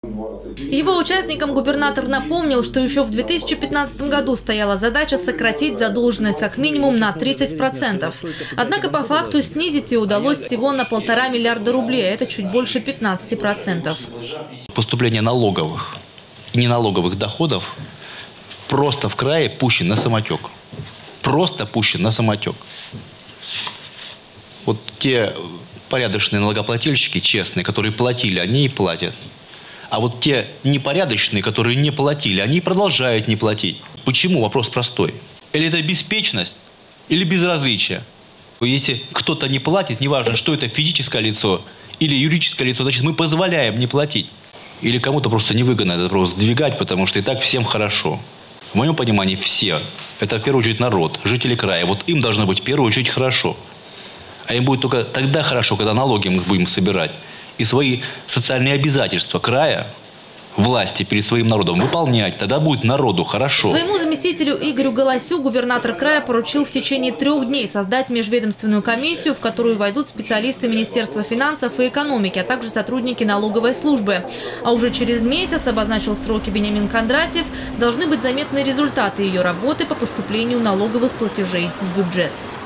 Его участникам губернатор напомнил, что еще в 2015 году стояла задача сократить задолженность как минимум на 30%. Однако по факту снизить ее удалось всего на 1,5 миллиарда рублей, это чуть больше 15%. Поступление налоговых и неналоговых доходов просто в крае пущен на самотек. Просто пущен на самотек. Вот те порядочные налогоплательщики, честные, которые платили, они и платят. А вот те непорядочные, которые не платили, они и продолжают не платить. Почему? Вопрос простой. Или это беспечность, или безразличие. Если кто-то не платит, неважно, что это физическое лицо или юридическое лицо, значит, мы позволяем не платить. Или кому-то просто невыгодно этот вопрос сдвигать, потому что и так всем хорошо. В моем понимании все. Это в первую очередь народ, жители края. Вот им должно быть в первую очередь хорошо. А им будет только тогда хорошо, когда налоги мы будем собирать. И свои социальные обязательства края, власти перед своим народом выполнять. Тогда будет народу хорошо. Своему заместителю Игорю Голосю губернатор края поручил в течение 3 дней создать межведомственную комиссию, в которую войдут специалисты Министерства финансов и экономики, а также сотрудники налоговой службы. А уже через месяц, обозначил сроки Вениамин Кондратьев, должны быть заметны результаты ее работы по поступлению налоговых платежей в бюджет.